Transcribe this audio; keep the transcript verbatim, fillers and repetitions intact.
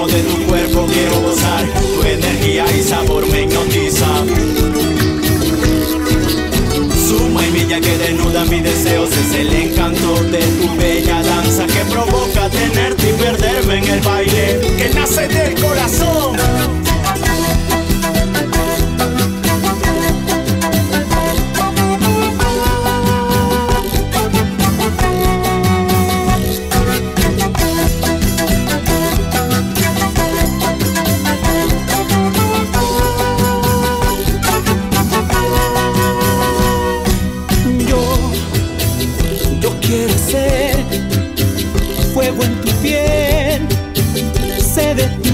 ritmo de tu cuerpo quiero gozar, tu energía y sabor me hipnotiza. Suma y milla que desnuda mis deseos, es el encanto de tu bella danza que provoca tenerte y perderme en el baile que nace del corazón. Quiero ser fuego en tu piel, sé de ti.